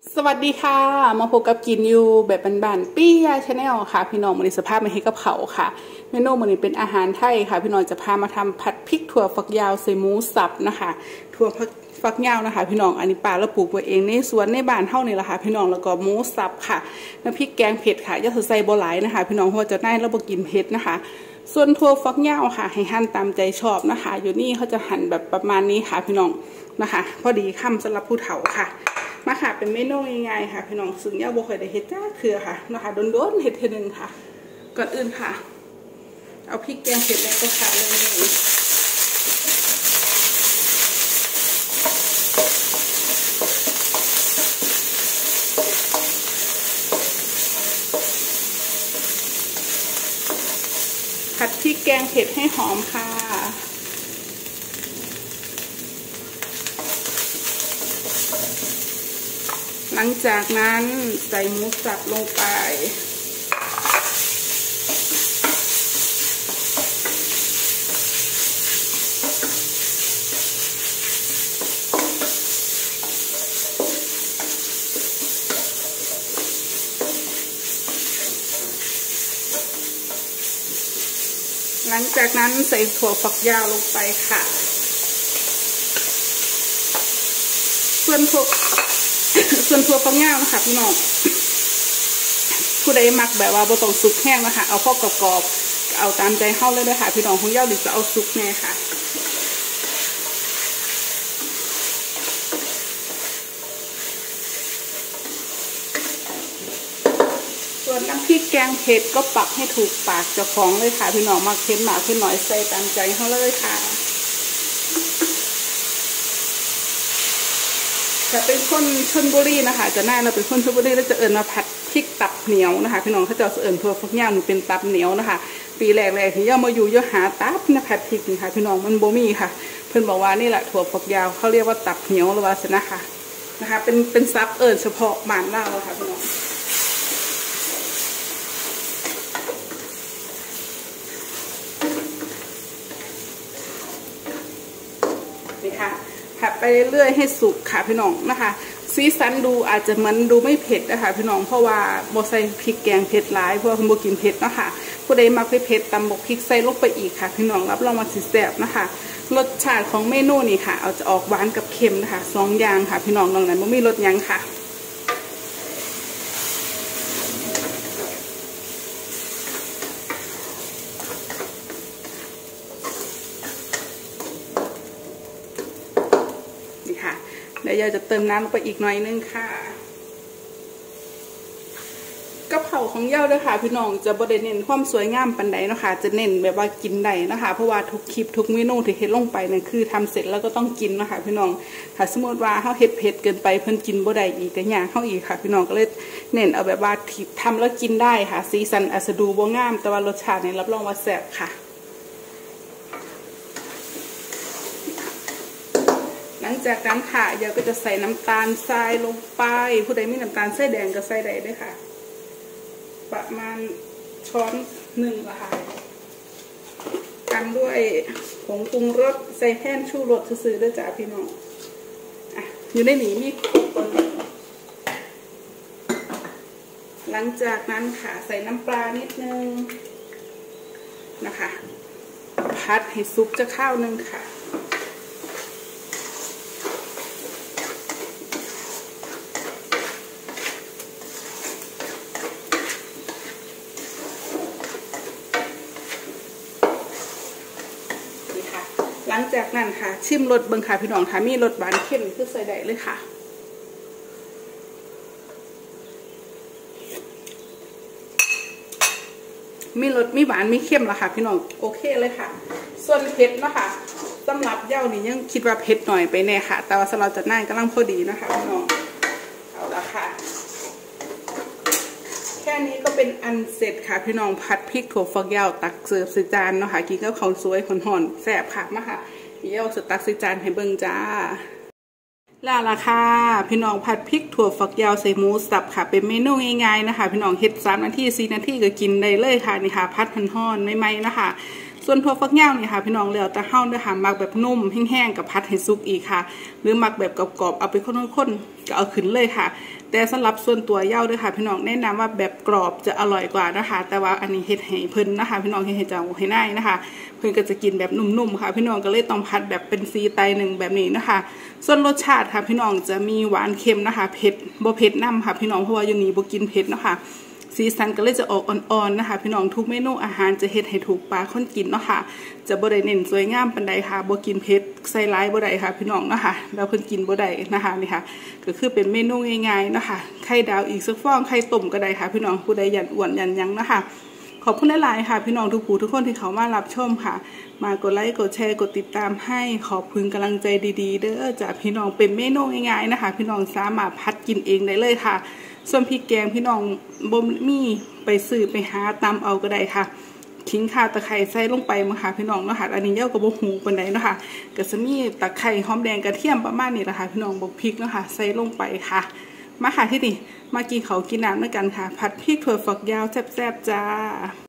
สวัสดีค่ะมาพบกับกินอยู่แบบบ้านๆปี้ยาชาแนลค่ะพี่น้องมื้อนี้สภาพมาให้กับเขาค่ะเมนูมื้อนี้เป็นอาหารไทยค่ะพี่น้องจะพามาทำผัดพริกถั่วฝักยาวใส่หมูสับนะคะถั่วฝักยาวนะคะพี่น้องอันนี้ป่าเราปลูกไว้เองในสวนในบ้านเท่านี้แหละค่ะพี่น้องแล้วก็หมูสับค่ะน้ำพริกแกงเผ็ดค่ะอย่าใส่บ่หลายนะคะพี่น้องเพราะจะได้เราบ่กินเผ็ดนะคะส่วนถั่วฝักยาวค่ะให้หั่นตามใจชอบนะคะอยู่นี่เขาจะหั่นแบบประมาณนี้ค่ะพี่น้องนะคะพอดีคำสำหรับผู้เฒ่าค่ะมาค่ะเป็นเมนูง่ายๆค่ะพี่น้องซึ่งย่าบ่เคยได้เฮ็ดจ้าคือค่ะนะคะโดนๆเฮ็ดเทื่อนึงค่ะก่อนอื่นค่ะเอาพริกแกงเผ็ดแล้วก็ค่ะเลยผัดพริกแกงเผ็ดให้หอมค่ะหลังจากนั้นใส่หมูสับลงไปหลังจากนั้นใส่ถั่วฝักยาวลงไปค่ะส่วนถั่วฝักยาวนะคะพี่น้องผู้ใดมักแบบว่าบ่ต้องสุกแห้งนะคะเอาพอกรอบๆเอาตามใจเข้าเลยนะคะพี่น้องของย่าหรือจะเอาสุกแน่ค่ะส่วนน้ำพริกแกงเผ็ดก็ปรับให้ถูกปากเจ้าของเลยค่ะพี่น้องมาเค็มหนาเค็มหน่อยใส่ตามใจเขาเลยค่ะจะเป็นคนชลบุรีนะคะจะน่าเราเป็นคนชลบุรีแล้วจะเอิญมาผัดพริกตับเหนียวนะคะพี่น้องเขาจะเอิญถั่วฝักยาวหนูเป็นตับเหนียวนะคะปีแรกๆที่ย่ามาอยู่ย่าหาตับนะผัดพริกนี่ค่ะพี่น้องมันโบมี่ค่ะเพื่อนบอกว่านี่แหละถั่วฝักยาวเขาเรียกว่าตับเหนียวหรือว่าสนะคะเป็นซับเอิญเฉพาะบ้านเราค่ะพี่น้องนี่ค่ะผัดไปเรื่อยๆให้สุกค่ะพี่น้องนะคะสีสันดูอาจจะมันดูไม่เผ็ดนะคะพี่น้องเพราะว่าโบใส่พริกแกงเผ็ดร้ายเพราะว่าคุณโบกินเผ็ดนะคะผู้ใดมักเผ็ดตำบกพริกใส่ลงไปอีกค่ะพี่น้องรับรองว่าสิแซ่บนะคะรสชาติของเมนูนี่ค่ะเอาจะออกหวานกับเค็มนะคะสองอย่างค่ะพี่น้องนอกนั้นไม่มีรสยังค่ะเดี๋ยวยายจะเติมน้ำลงไปอีกหน่อยนึงค่ะกะเพราของเย้าด้วยค่ะพี่น้องจะบริเน้นความสวยงามปันใดนะคะจะเน้นแบบว่ากินได้นะคะเพราะว่าทุกคลิปทุกเมนูที่เฮ็ดลงไปเนี่ยคือทำเสร็จแล้วก็ต้องกินนะคะพี่น้องถ้าสมมติว่าเขาเฮ็ดเผ็ดเกินไปเพิ่นกินบ่ได้อีกแต่ยากเขาอีกค่ะพี่น้องก็เลยเน้นเอาแบบว่าที่ทำแล้วกินได้ค่ะสีสันอาจจะดูบ่งามแต่ว่ารสชาติเนี่ยรับรองว่าแซ่บค่ะหลังจากนั้นค่ะเดี๋ยวก็จะใส่น้ำตาลทรายลงไปผู้ใดมีน้ำตาลทรายแดงก็ใส่ได้ด้วยค่ะประมาณช้อนหนึ่งละค่ะตามด้วยผงปรุงรสใส่แท่นชูรสซื้อด้วยจ้าพี่น้องอ่ะอยู่ในนี้มีหลังจากนั้นค่ะใส่น้ำปลานิดนึงนะคะพัดให้ซุปจะข้าวนึงค่ะหลังจากนั้นค่ะชิมรสเบิ่งค่ะพี่น้องค่ะมีรสหวานเข้มคือใส่ได้เลยค่ะมีรสมีหวานมีเข้มแล้วค่ะพี่น้องโอเคเลยค่ะส่วนเผ็ดนะคะสำหรับเย้านี่ยังคิดว่าเผ็ดหน่อยไปแน่ค่ะแต่ว่าสำหรับจัดหน้ากำลังพอดีนะคะพี่น้องเอาละค่ะแค่นี้ก็เป็นอันเสร็จค่ะพี่น้องผัดพริกถั่วฝักยาวตักเสิร์ฟใส่จานเนาะค่ะกินกับข้าวสวยห่อนๆแซ่บค่ะมาค่ะเดี๋ยวสตักใส่จานให้เบิ่งจ้าล่ะค่ะพี่น้องผัดพริกถั่วฝักยาวใส่หมูสับค่ะเป็นเมนูง่ายๆนะคะพี่น้องเฮ็ด3 นาที4 นาทีก็กินได้เลยค่ะนี่ค่ะผัดห่อนๆไม่ไหมนะคะ ส่วนถั่วฝักยาวนี่ค่ะพี่น้องแล้วแต่เฮาเด้อค่ะมักแบบนุ่มแห้งๆกับพัดให้สุกอีกค่ะหรือมักแบบกรอบๆเอาไปข้นๆก็เอาขึ้นเลยค่ะแต่สำหรับส่วนตัวเย่าด้วยค่ะพี่น้องแนะนำว่าแบบกรอบจะอร่อยกว่านะคะแต่ว่าอันนี้เฮ็ดให้เพิ่นนะคะพี่น้องเฮ็ดให้เจ้าให้ได้นะคะเพิ่นก็จะกินแบบนุ่มๆค่ะพี่น้องก็เลยต้องผัดแบบเป็นสีไตหนึ่งแบบนี้นะคะส่วนรสชาติค่ะพี่น้องจะมีหวานเค็มนะคะเผ็ดบ่เผ็ดนำค่ะพี่น้องเพราะว่าอยู่นี่บ่กินเผ็ดนะคะสีสันก็เลยจะออกอ่อนๆนะคะพี่น้องทุกเมนูอาหารจะเฮ็ดให้ถูกปากคนกินเนาะค่ะจะบ่ได้เน้นสวยงามปานใดค่ะบ่กินเผ็ดใส่ร้ายบ่ได้ค่ะพี่น้องเนาะค่ะแล้วเพิ่นกินบ่ได้นะคะนี่ค่ะก็คือเป็นเมนูง่ายๆเนาะค่ะไข่ดาวอีกสักฟองไข่ต้มก็ได้ค่ะพี่น้องผู้ใดยันอ้วนยันยังนะคะขอบคุณหลายๆค่ะพี่น้องทุกผู้ทุกคนที่เขามารับชมค่ะมากดไลค์กดแชร์กดติดตามให้ขอบคุณกำลังใจดีๆเด้อจากพี่น้องเป็นเมนูง่ายๆนะคะพี่น้องสามารถพัดกินเองได้เลยค่ะส่วนพริกแกงพี่น้องบ่มีไปซื้อไปหาตามเอาก็ได้ค่ะทิ้งข่าตะไคร้ใส่ลงไปมั้งค่ะพี่น้องเนาะค่ะอันนี้เย้ากับบ่หูปานใดเนาะค่ะก็จะมีตะไคร้หอมแดงกระเทียมประมาณนี้แหละค่ะพี่น้องบ่พริกเนาะค่ะใส่ลงไปค่ะมาค่ะที่นี่มากินเขากินน้ำด้วยกันค่ะผัดพริกถั่วฝักยาวแซ่บๆจ้า